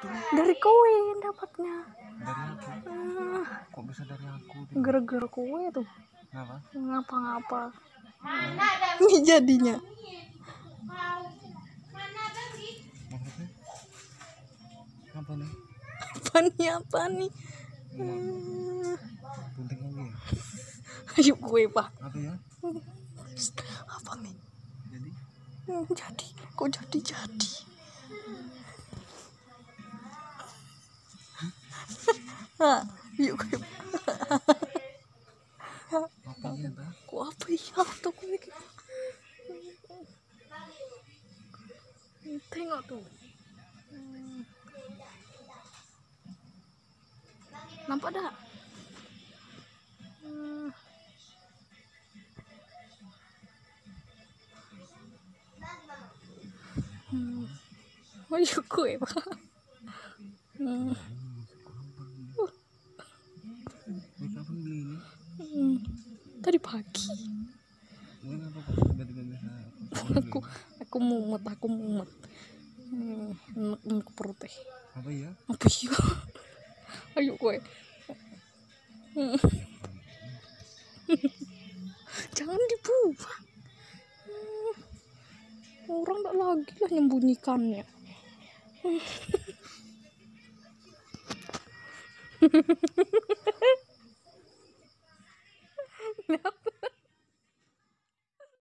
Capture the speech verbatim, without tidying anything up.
itu? Dari kowe yang dapatnya. Dari aku? Ah, Kok bisa dari aku? gara-gara kowe tuh. Kenapa? Ngapa-ngapa. Ini jadinya. Maksudnya? Apa nih? Apa nih, apa nih? Hmm. Bunting lagi ya? Ayo kowe, Pak. Apa ya? Apa nih? Jadi? Hmm, jadi. Kok jadi-jadi? Hah, yuk kowe. Apa ya, Tah? Kok apa ya tuh kowe? Tengok tuh. Hmm. Nampak dah? Hmm. Hmm. Ayo kowe, Pak. Hmm. Ini kapan beli ini? Hmm. Tadi pagi. Ini ngapa kok tiba-tiba bisa? Aku aku mumet, aku mumet. Hmm, enek-enek perutnya. Apa ya? Apa ya? Ayo kowe. Hmm. Jangan dibuang. Hmm. Orang tak lagi lah nyembunyikannya. Hmm.